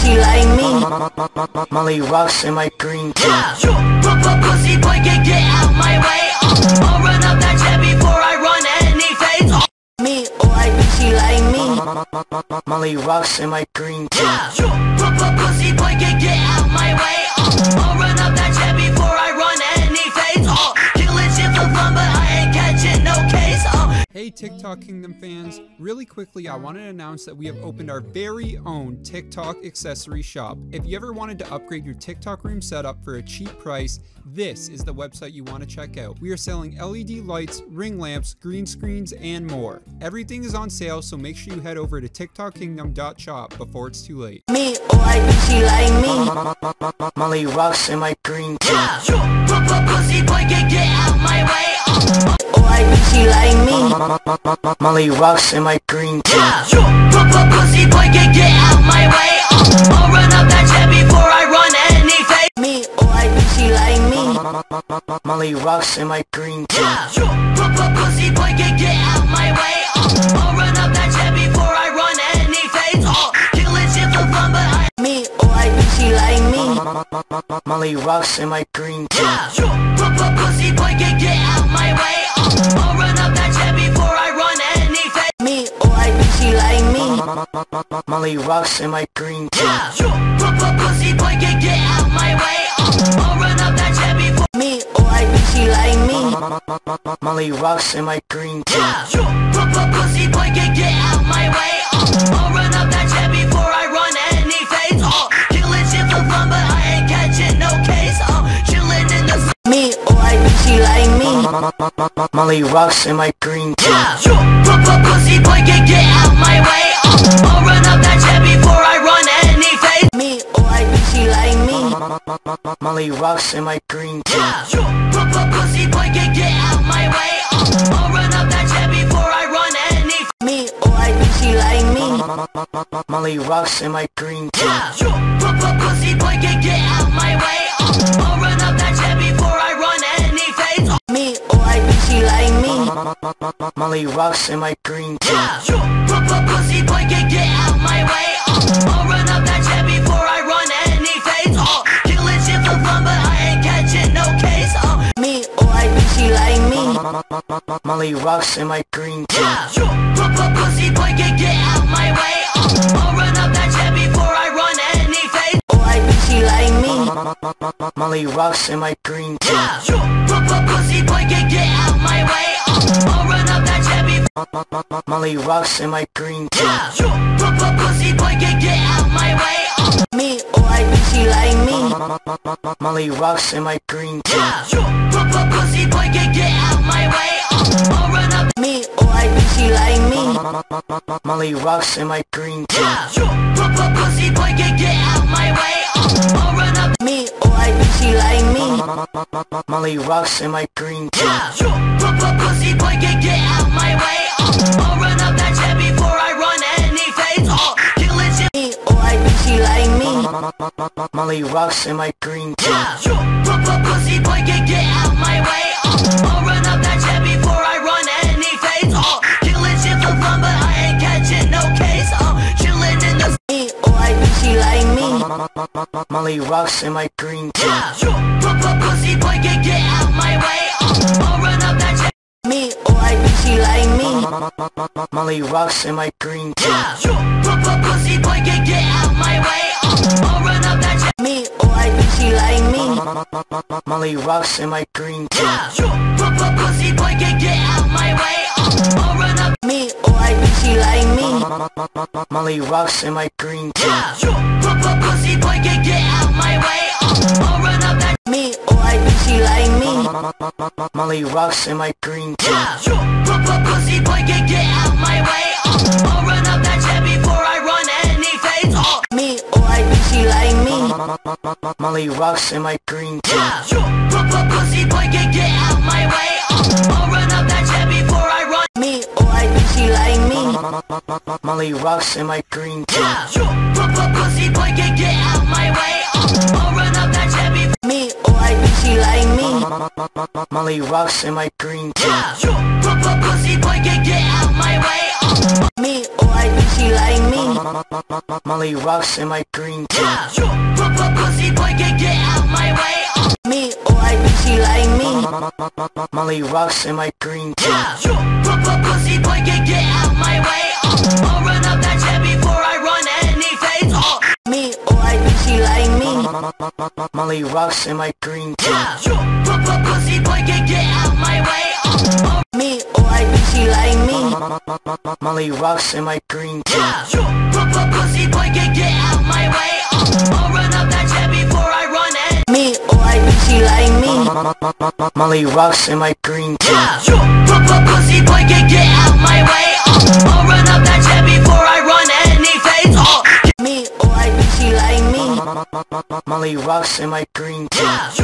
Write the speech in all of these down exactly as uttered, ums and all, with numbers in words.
she like me. Molly rocks in my green tea. Pussy boy, get get out my way. I'll run up that jet before I run any fades. Me, oh I think she like me. Molly rocks in my green tea. Pussy boy, get get out my way. I'll run up that jet before I run any fades. Killing shit for fun, but I ain't catching no case. Hey TikTok Kingdom fans, really quickly I wanted to announce that we have opened our very own TikTok accessory shop. If you ever wanted to upgrade your TikTok room setup for a cheap price, this is the website you want to check out. We are selling L E D lights, ring lamps, green screens, and more. Everything is on sale, so make sure you head over to TikTok Kingdom dot shop before it's too late. Me, oh I think she like me. Molly rocks in my green tea. Pussy boy, get get out my way. Oh I think she like me. Molly rocks in my green tea. Pussy boy, get get out my way. I'll run up that jet before I run any fade. Me, oh I think she like me. Molly rocks in my green tea. Pussy boy, get get out my way. I'll run up that jet before I run any fades. Killing shit for fun, but I Me, oh I think she like me. Molly rocks in my green tea. Pussy boy, get get out my way. I'll run up that jet before I run any fade. Me, oh I think she like me. Molly rocks in my green tea. Pussy boy, get get out my way. I'll run up that jet before Me, oh I think she like me. Molly rocks in my green tea. Pussy boy, get get out my way. I'll run up that jet before I run any fades. Killing shit for fun, but I ain't catching no case. Chilling in the Me, oh I think she like me. Molly rocks in my green tea. Pussy boy, get get out my way. I'll run up that jet before I run any fades. Me, oh I think she like me. Molly rocks in my green tea. Pussy boy, get get out my way. I'll run up that jet before I run any fades. Me, oh I think she like me. Molly rocks in my green tea. Pussy boy, get get out my way. I'll run up that jet before I run any fades. Me, oh I think she like me. Molly rocks in my green tea. Pussy boy, get get out my way. I'll run up that jet before I run any fades. Killing shit for fun, but I ain't catching no case. Me, oh I think she like me. Molly rocks in my green tea. Pussy boy, get get out my way. I'll run up that jet before I run any fades. Oh I think she like me. Molly rocks in my green tea. Pussy boy, get get out my way. I'll run up that jet before Molly rocks in my green tea. Pussy boy, get get out my way. Me, oh I think she like me. Molly rocks in my green tea. Pussy boy, get get out my way. I'll run up Me, oh I think she like me. Molly rocks in my green tea. Pussy boy, get get out my way. I'll run up Me, oh I think she like me. Molly rocks in my green tea. Pussy boy, get get out my way. I'll run up that jet before I run any fades. Killing shit. Me, oh I think she like me. Molly rocks in my green tea. Pussy boy, get get out my way. I'll run up that jet before I run any fades. Killing shit for fun, but I ain't catching no case. Chilling in the Me, oh I think she like me. Molly rocks in my green tea. Pussy boy, get get out my way. I'll run up that jet. Me, oh I think she like me. Molly rocks in my green tea. Pussy boy, get get out my way. I'll run up that jet. Me, oh I think she like me. Molly rocks in my green tea. Pussy boy, get get out my way. I'll run up Me, oh I think she like me. Molly rocks in my green tea. Pussy boy, get get out my way. I'll run up that Me, oh I think she like me. Molly rocks in my green tea. Pussy boy, get get out my way. I'll run up that jet before I run any fades. Me, oh I think she like me. Molly rocks in my green tea. Pussy boy, get get out my way. I'll run up that jet before I run. Me, oh I think she like me. Molly rocks in my green tea. Pussy boy, get get out my way. I'll run up that jet before Me, oh I think she like me. Molly rocks in my green tea. Pussy boy, get get out my way. Me, oh I think she like me. Molly rocks in my green tea. Pussy boy, get get out my way. Me, oh I think she like me. Molly rocks in my green tea. Pussy boy, get get out my way. I'll run up that jet before I run any face. Me, oh I think she like me. Molly rocks in my green tea. Pussy boy, get get out my way. Me, oh I think she like me. Molly rocks in my green tea. Pussy boy, get get out my way. I'll run up that jet before I run any. Me, oh I think she like me. Molly rocks in my green tea. Pussy boy, get get out my way. I'll run up that jet before I run any face. Me, oh I think she like me. Molly rocks in my green tea.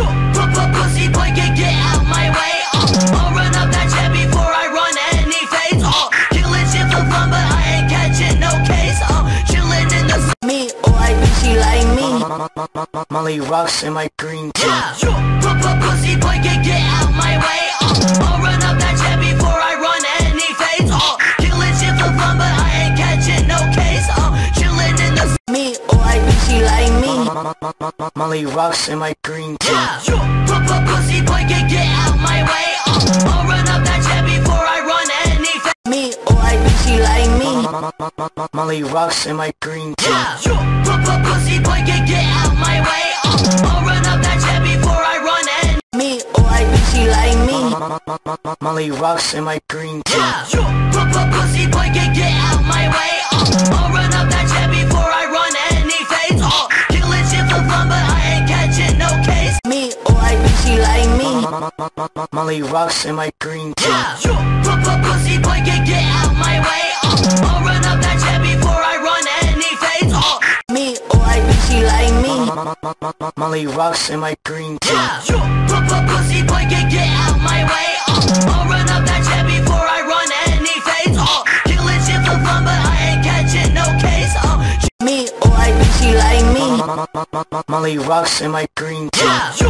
Pussy boy, get get out my way. I'll run up that jet before I run any face. Killing shit for fun, but I ain't catching no case. Chilling in the. Me, oh I think she like me. Molly rocks in my green tea. Pussy boy, get get out my way. I'll run up that jet before I run any face. Killing shit for fun, but I ain't catching no case. Chilling in the. Me, oh I think she like me. Molly rocks in my green tea. Pussy boy, get get out my way. I'll run up that jet before I run any face. Me, oh I think she like me. Molly rocks in my green tea. Pussy boy, get get out my way. I'll run up that jet before I run any. Me, oh I think she like me. Molly rocks in my green tea. Pussy boy, get get out my way. I'll run up that jet before I run any face. Killing shit for fun, but I ain't catching no case. Me, oh I think she like me. Molly rocks in my green tea. Pussy boy, get get out my way. I'll run up that jet before I run any face. Me, oh I think she like me. Molly rocks in my green tea. Pussy boy, get get out my way. I'll run up that jet before I run any face. Killing shit for fun, but I ain't catching no case. Me, oh I think she like me. Molly rocks in my green tea.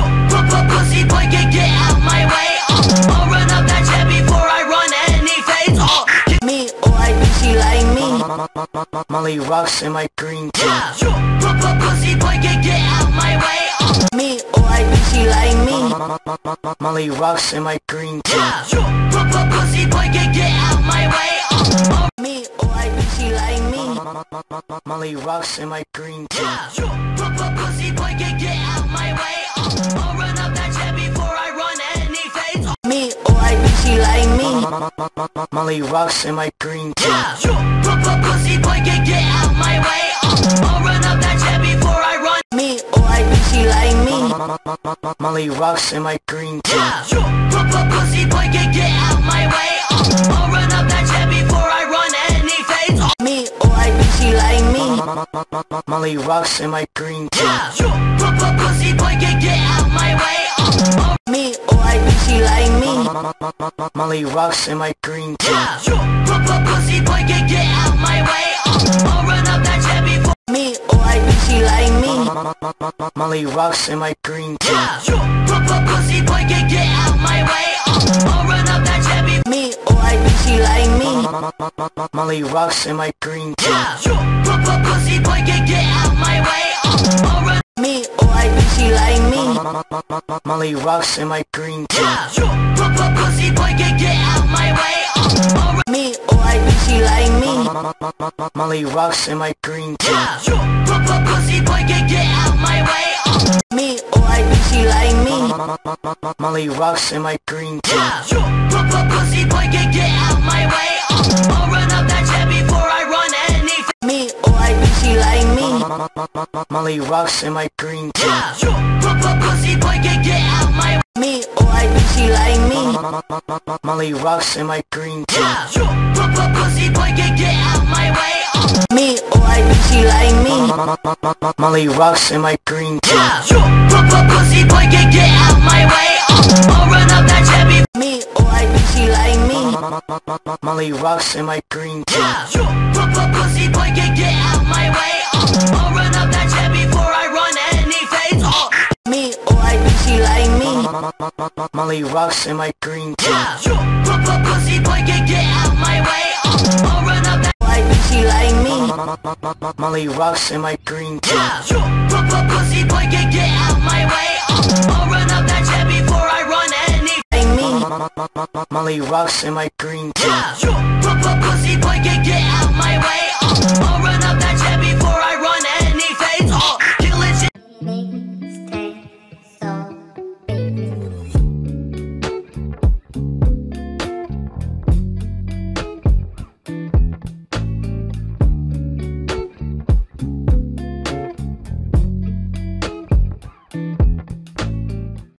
Pussy boy, get get out my way. I'll run up that jet before I run any face. Me, oh I think she like me. Molly rocks in my green tea. Pussy boy, get get out my way. Me, oh I think she like me. Molly rocks in my green tea. Pussy boy, get get out my way. Me, oh I think she like me. Molly rocks in my green tea. Pussy boy, get get out my way. I'll run up that jet before I run any face. Me, oh I think she like me. Molly rocks in my green tea. Pussy boy, get get out my way. I'll run up that jet before I run. Me, oh I think she like me. Molly rocks in my green tea. Pussy boy, get get out my way. I'll run up that jet before I run any face. Me, oh I think she like me. Molly rocks in my green tea. Pussy boy, get get out my way. Me, oh I think she like me. Molly rocks in my green tea. Pussy boy, get get out my way. I'll run up that jet before. Me, oh I think she like me. Molly rocks in my green tea. Pussy boy, get get out my way. I'll run up that jet before. Me, oh I think she like me. Molly rocks in my green tea. Pussy boy, get get out my way. I'll run. Me, oh I think she like me. Molly rocks in my green tea. Pussy boy, get get out my way. I'll run. Me, oh I think she like me. Molly rocks in my green tea. Pussy boy, get get out my way. Me, oh I think she like me. Molly rocks in my green tea. Pussy boy, get get out my way. I'll run up that jet before I run any. Me, oh I think she like me. Molly rocks in my green tea. Pussy boy, get get out my. Me, oh I think she like me. Molly rocks in my green tea. Pussy boy, get get out my way. Me, oh I think she like me. Molly rocks in my green tea. Pussy boy, get get out my way. I'll run up that jet before. Me, oh I think she like me. Molly rocks in my green tea. Pussy boy, get get out my way. I'll run up that jet before I run any face. Me, oh I think she like me. Molly rocks in my green tea. Pussy boy, get get out my way. I'll run up that. Oh I think she like me. Molly rocks in my green tea. Yeah, pussy boy, get get out my way. Uh, I'll run up that jet before I run any. Hey me, Molly rocks in my green tea. Yeah, pussy boy, get get out my way. Uh, I'll run up that jet before